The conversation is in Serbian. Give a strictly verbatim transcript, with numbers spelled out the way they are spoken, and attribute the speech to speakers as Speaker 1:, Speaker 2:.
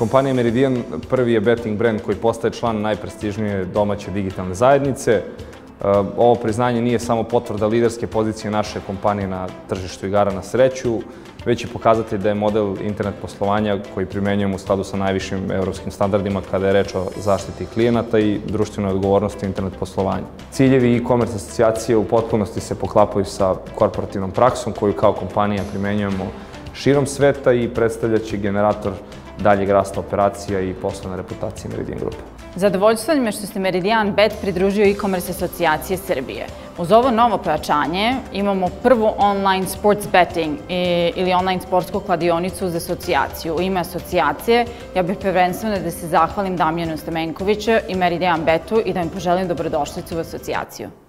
Speaker 1: Kompanija Meridian prvi je betting brand koji postaje član najprestižnije domaće digitalne zajednice. Ovo priznanje nije samo potvrda liderske pozicije naše kompanije na tržištu igara na sreću, već i pokazatelj da je model internet poslovanja koji primenjujemo u skladu sa najvišim evropskim standardima kada je reč o zaštiti klijenata i društvenoj odgovornosti internet poslovanja. Ciljevi e-commerce asocijacije u potpunosti se poklapaju sa korporativnom praksom koju kao kompanija primenjujemo širom sveta i predstavljaće generator daljeg rasta operacija i poslovne reputacije Meridian Grupe.
Speaker 2: Zadovoljstvo mi je što se Meridian Bet pridružio e-commerce asocijacije Srbije. Uz ovo novo pojačanje imamo prvu online sports betting ili online sportsku kladionicu uz asocijaciju. U ime asocijacije ja bih prvenstveno da se zahvalim Damjanu Stamenkoviću i Meridian Betu i da im poželim dobrodošlicu u asocijaciju.